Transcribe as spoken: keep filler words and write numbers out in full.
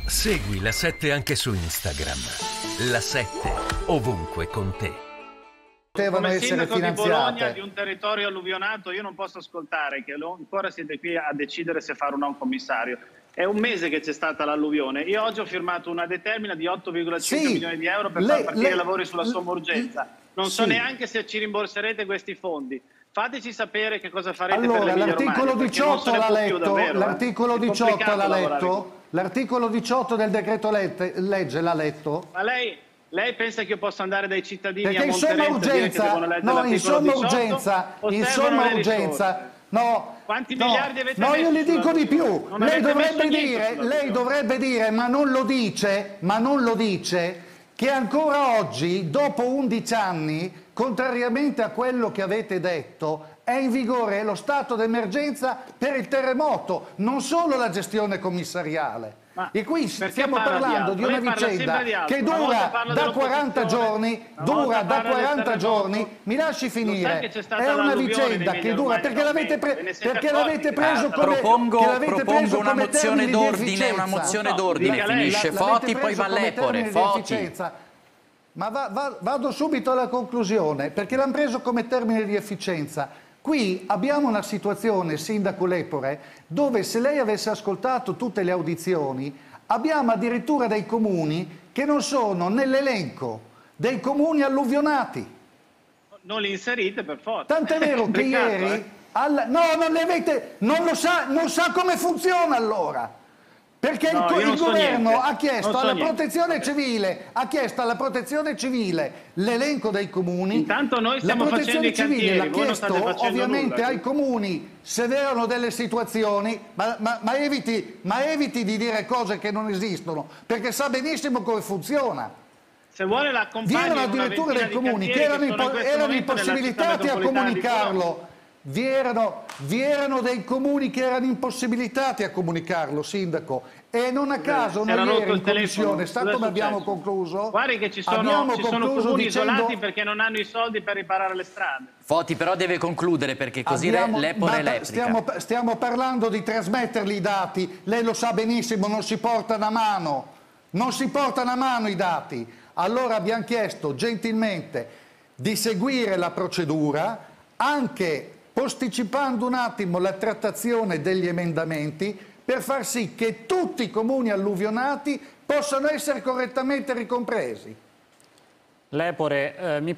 Segui La sette anche su Instagram. La sette, ovunque con te. Potevano Come essere sindaco di Bologna, finanziate. di un territorio alluvionato, io non posso ascoltare che lo- ancora siete qui a decidere se fare o no un commissario. È un mese che c'è stata l'alluvione. Io oggi ho firmato una determina di otto virgola cinque Sì, milioni di euro per lei- far partire lei- i lavori sulla somma urgenza. Non so sì. neanche se ci rimborserete questi fondi. Fateci sapere che cosa farete per Allora, l'Emilia l'articolo Romagna, perché non diciotto se ne l'ha può più letto, davvero, eh. l'articolo È diciotto complicato l'ha lavorare letto, così. l'articolo diciotto del decreto legge, legge l'ha letto? Ma lei, lei pensa che io possa andare dai cittadini Perché a in somma Monterenzo e dire che devono urgenza, leggere no, in l'articolo somma diciotto? urgenza, O in servono somma le urgenza, risorse? no, Quanti no, miliardi avete no, io messo gli dico sulla di più, risorsa? Non lei avete messo dovrebbe niente dire, sulla lei risorsa. dovrebbe dire, ma non lo dice, ma non lo dice, che ancora oggi, dopo undici anni, contrariamente a quello che avete detto, è in vigore lo stato d'emergenza per il terremoto, non solo la gestione commissariale. Ma E qui perché stiamo parla di parlando di, altro? una Lei parla vicenda sempre di altro. che Una volta dura parla da quaranta dell'opposizione, giorni, una dura volta da parla del quaranta terremoto. giorni, mi lasci Lo sa finire, che c'è stata è una l'alluvione in vicenda che Emilia dura Romagna perché da un l'avete mese, pre- ve ne siete perché accorti l'avete che preso basta? come, Propongo, che l'avete propongo preso una come mozione termini di d'ordine, una efficienza. mozione No, d'ordine dica lei. finisce. La- l'avete Foti, poi preso va come Lepore, termine di Foti. efficienza. Ma va- va- vado subito alla conclusione, perché l'hanno preso come termine di efficienza. Qui abbiamo una situazione, Sindaco Lepore, dove se lei avesse ascoltato tutte le audizioni, abbiamo addirittura dei comuni che non sono nell'elenco dei comuni alluvionati. Non li inserite per forza. Tant'è vero che Peccato, ieri... eh. al- no, non le avete... Non lo sa, non sa come funziona allora. Perché No, il, co- io non il so governo niente. ha chiesto Non so alla niente. protezione Vabbè. civile, ha chiesto alla protezione civile l'elenco dei comuni. Intanto noi stiamo la facendo protezione i civile cantieri, l'ha voi non chiesto state facendo ovviamente nulla. ai comuni se avevano delle situazioni, ma, ma- ma eviti, ma eviti di dire cose che non esistono, perché sa benissimo come funziona. Se vuole Vi l'accompagno erano in una addirittura ventina dei di comuni che cantieri erano, sono in impo- questo erano momento nella città impossibilitati a metropolitana di Bologna. comunicarlo. Vi erano, vi erano dei comuni che erano impossibilitati a comunicarlo, Sindaco, e non a caso Si era noi rotto ieri il in telefono. commissione, sa Cosa è come abbiamo successo? concluso? Guardi che ci sono, Abbiamo ci sono concluso comuni dicendo- isolati perché non hanno i soldi per riparare le strade. Foti però deve concludere perché così Abbiamo- Lepore ma elettrica. stiamo, stiamo parlando di trasmetterli i dati, lei lo sa benissimo, non si portano a mano, non si portano a mano i dati. Allora abbiamo chiesto gentilmente di seguire la procedura, anche posticipando un attimo la trattazione degli emendamenti per far sì che tutti i comuni alluvionati possano essere correttamente ricompresi. Lepore, eh, mi